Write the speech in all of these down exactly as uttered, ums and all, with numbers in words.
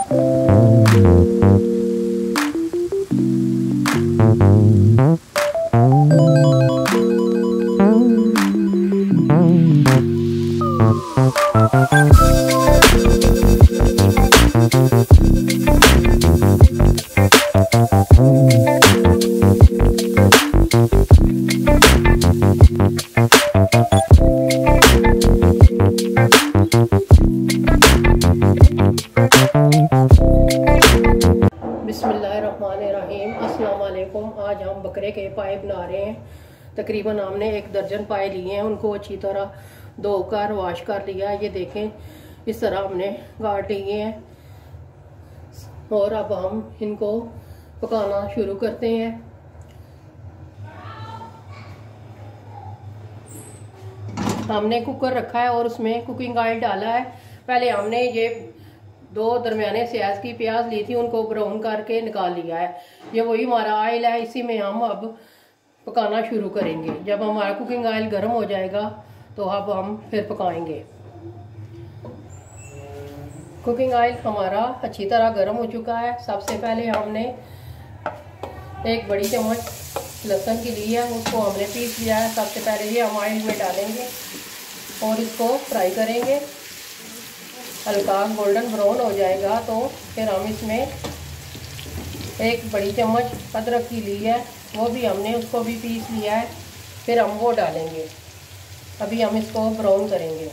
बिस्मिल्लाहिर्रहमानिर्रहीम। अस्सलाम वालेकुम। आज हम बकरे के पाए बना रहे हैं। तकरीबन हमने एक दर्जन पाए लिए हैं, उनको अच्छी तरह धोकर वॉश कर लिया। ये देखें, इस तरह हमने काट लिए हैं और अब हम इनको पकाना शुरू करते हैं। हमने कुकर रखा है और उसमें कुकिंग ऑयल डाला है। पहले हमने ये दो दरमियाने साइज की प्याज ली थी, उनको ब्राउन करके निकाल लिया है। ये वही हमारा ऑयल है, इसी में हम अब पकाना शुरू करेंगे। जब हमारा कुकिंग ऑयल गर्म हो जाएगा तो अब हम फिर पकाएंगे। कुकिंग ऑयल हमारा अच्छी तरह गर्म हो चुका है। सबसे पहले हमने एक बड़ी चम्मच लहसुन की ली है, उसको हमने पीस लिया है। सबसे पहले ये हम ऑयल में डालेंगे और इसको फ्राई करेंगे। हल्का गोल्डन ब्राउन हो जाएगा तो फिर हम इसमें एक बड़ी चम्मच अदरक की ली है, वो भी हमने उसको भी पीस लिया है, फिर हम वो डालेंगे। अभी हम इसको ब्राउन करेंगे।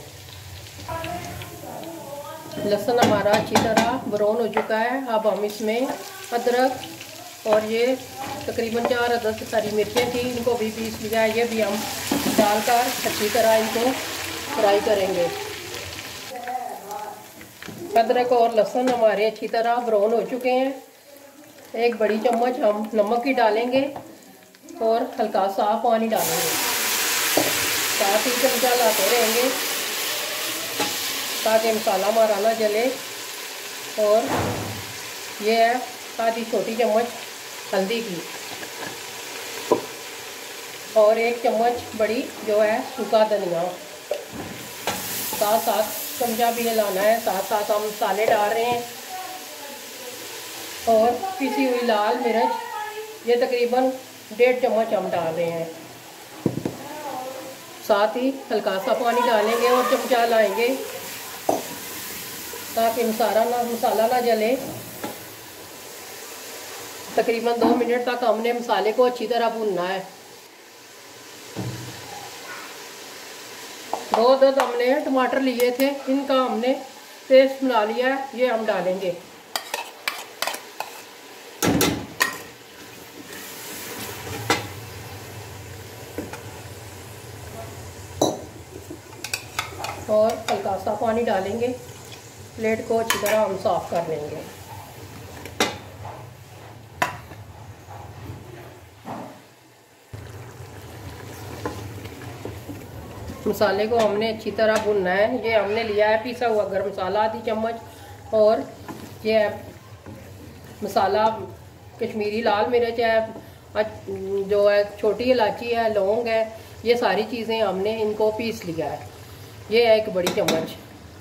लहसुन हमारा अच्छी तरह ब्राउन हो चुका है। अब हम इसमें अदरक और ये तकरीबन चार अदद हरी मिर्चें थी, इनको भी पीस लिया है, ये भी हम डालकर अच्छी तरह इनको फ्राई करेंगे। अदरक और लहसुन हमारे अच्छी तरह ब्राउन हो चुके हैं। एक बड़ी चम्मच हम नमक की डालेंगे और हल्का सा पानी डालेंगे। साथ ही चमचा लाते रहेंगे ताकि मसाला हमारा ना जले। और ये है आधी छोटी चम्मच हल्दी की और एक चम्मच बड़ी जो है सूखा धनिया। साथ साथ चमचा भी हिलाना है। साथ साथ हम मसाले डाल रहे हैं और पिसी हुई लाल मिर्च, ये तकरीबन डेढ़ चम्मच हम डाल रहे हैं। साथ ही हल्का सा पानी डालेंगे और चमचा लाएंगे ताकि मसाला ना मसाला ना जले। तकरीबन दो मिनट तक हमने मसाले को अच्छी तरह भूनना है। दो अदद हमने टमाटर लिए थे, इनका हमने पेस्ट बना लिया है, ये हम डालेंगे। और हल्का सा पानी डालेंगे। प्लेट को अच्छी तरह हम साफ कर लेंगे। मसाले को हमने अच्छी तरह भुनना है। ये हमने लिया है पिसा हुआ गरम मसाला आधी चम्मच, और ये मसाला कश्मीरी लाल मिर्च है, जो है छोटी इलायची है, लौंग है, ये सारी चीज़ें हमने इनको पीस लिया है। ये है एक बड़ी चम्मच।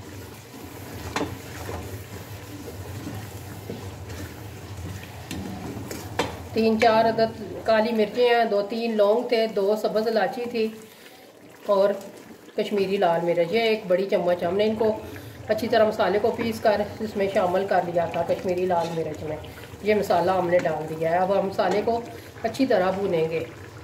तीन चार अदद काली मिर्चें हैं, दो तीन लौंग थे, दो सब्ज़ इलायची थी और कश्मीरी लाल मिर्च, ये एक बड़ी चम्मच। हमने इनको अच्छी तरह मसाले को पीस कर इसमें शामिल कर लिया था कश्मीरी लाल मिर्च में। ये मसाला हमने डाल दिया है। अब हम मसाले को अच्छी तरह भूनेंगे।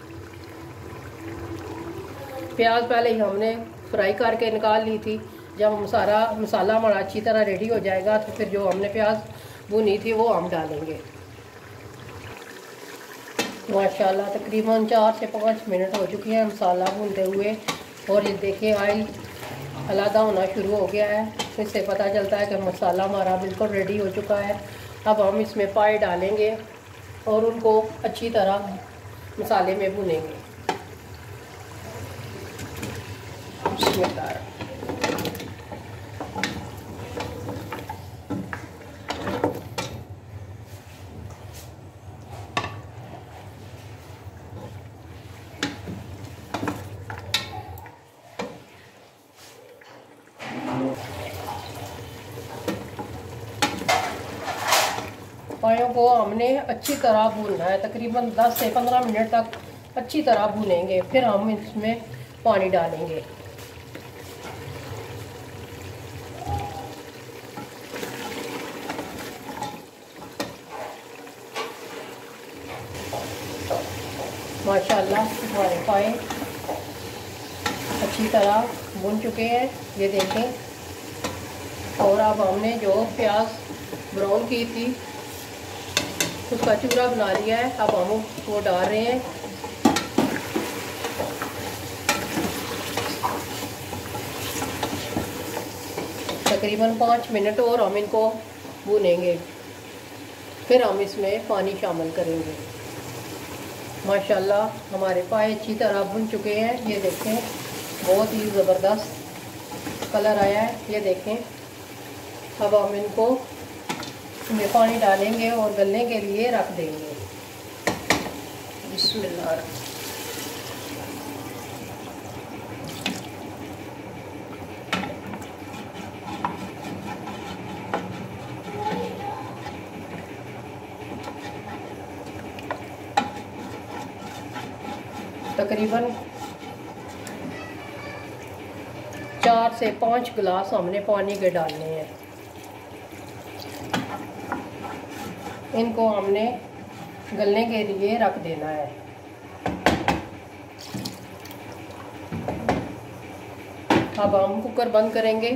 प्याज पहले ही हमने फ्राई करके निकाल ली थी। जब सारा मसाला हमारा अच्छी तरह रेडी हो जाएगा तो फिर जो हमने प्याज भुनी थी वो हम डालेंगे। माशाल्लाह तकरीबन चार से पाँच मिनट हो चुकी हैं मसाला भूनते हुए, और ये देखिए ऑयल अलग होना शुरू हो गया है। इससे पता चलता है कि मसाला हमारा बिल्कुल रेडी हो चुका है। अब हम इसमें पाए डालेंगे और उनको अच्छी तरह मसाले में भूनेंगे। पायों को हमने अच्छी तरह भूनना है, तकरीबन दस से पंद्रह मिनट तक अच्छी तरह भूनेंगे। फिर हम इसमें पानी डालेंगे। माशाल्लाह हमारे पाए अच्छी तरह भून चुके हैं, ये देखें। और अब हमने जो प्याज ब्राउन की थी उसका चूरा बना लिया है, अब हम वो डाल रहे हैं। तकरीबन पाँच मिनट और हम इनको भूनेंगे, फिर हम इसमें पानी शामिल करेंगे। माशाल्लाह हमारे पाए अच्छी तरह भुन चुके हैं, ये देखें बहुत ही ज़बरदस्त कलर आया है, ये देखें। अब हम इनको इसमें पानी डालेंगे और गलने के लिए रख देंगे। बिस्मिल्लाह। तकरीबन चार से पाँच गिलास हमने पानी के डालने हैं। इनको हमने गलने के लिए रख देना है। अब हम कुकर बंद करेंगे।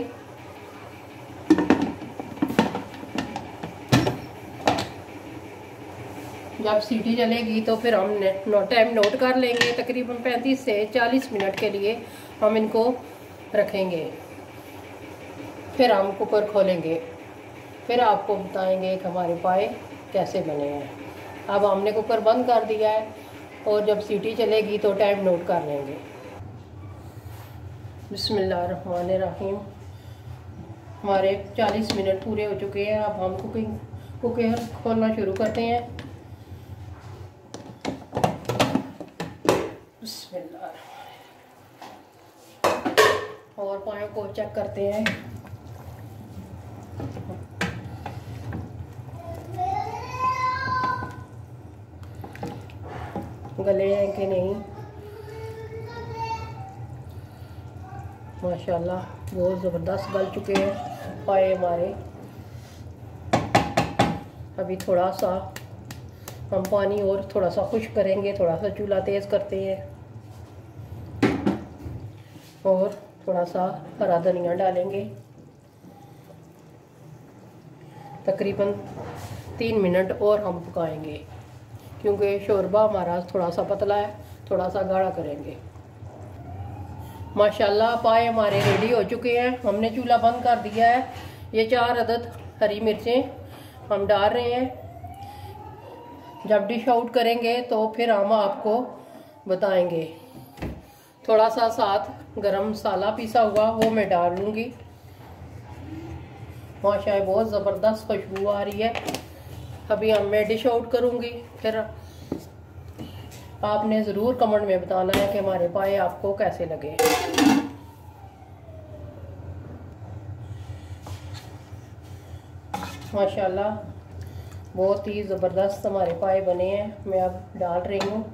जब सीटी चलेगी तो फिर हम टाइम नोट कर लेंगे। तकरीबन पैंतीस से चालीस मिनट के लिए हम इनको रखेंगे, फिर हम कुकर खोलेंगे, फिर आपको बताएंगे कि हमारे पाए कैसे बने हैं। अब हमने कुकर बंद कर दिया है और जब सीटी चलेगी तो टाइम नोट कर लेंगे। बिस्मिल्लाहिर्रहमानिर्रहीम। हमारे चालीस मिनट पूरे हो चुके हैं। अब हम कुकिंग कुकर खोलना शुरू करते हैं। और पायों को चेक करते हैं। गले हैं कि नहीं। माशाल्लाह बहुत ज़बरदस्त गल चुके हैं पाए हमारे। अभी थोड़ा सा हम पानी और थोड़ा सा खुश्क करेंगे, थोड़ा सा चूल्हा तेज़ करते हैं और थोड़ा सा हरा धनिया डालेंगे। तकरीबन तीन मिनट और हम पकाएंगे, क्योंकि शोरबा हमारा थोड़ा सा पतला है, थोड़ा सा गाढ़ा करेंगे। माशाल्लाह पाए हमारे रेडी हो चुके हैं। हमने चूल्हा बंद कर दिया है। ये चार अदद हरी मिर्चें हम डाल रहे हैं। जब डिश आउट करेंगे तो फिर हम आपको बताएंगे। थोड़ा सा साथ गरम मसाला पिसा हुआ वो मैं डाल लूँगी। माशाल्लाह बहुत ज़बरदस्त खुशबू आ रही है। अभी हम मैं डिश आउट करूँगी, फिर आपने ज़रूर कमेंट में बताना है कि हमारे पाए आपको कैसे लगे। माशाल्लाह बहुत ही ज़बरदस्त हमारे पाए बने हैं। मैं अब डाल रही हूँ।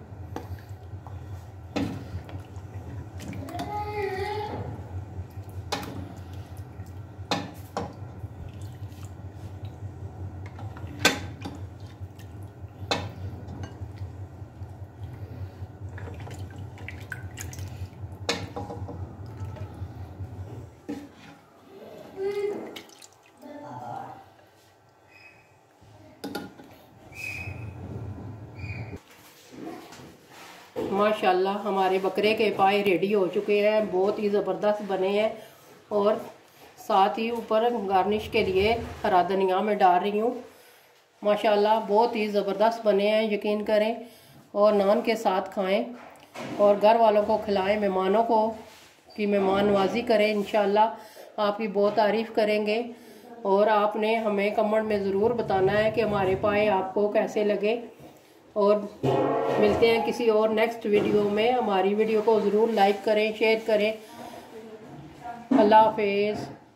माशाल्लाह हमारे बकरे के पाए रेडी हो चुके हैं, बहुत ही ज़बरदस्त बने हैं। और साथ ही ऊपर गार्निश के लिए हरा धनिया मैं डाल रही हूँ। माशाल्लाह बहुत ही ज़बरदस्त बने हैं, यकीन करें। और नान के साथ खाएं और घर वालों को खिलाएं, मेहमानों को की मेहमान नवाजी करें। इंशाल्लाह आपकी बहुत तारीफ़ करेंगे। और आपने हमें कमेंट में ज़रूर बताना है कि हमारे पाए आपको कैसे लगे। और मिलते हैं किसी और नेक्स्ट वीडियो में। हमारी वीडियो को ज़रूर लाइक करें, शेयर करें। अल्लाह हाफिज़।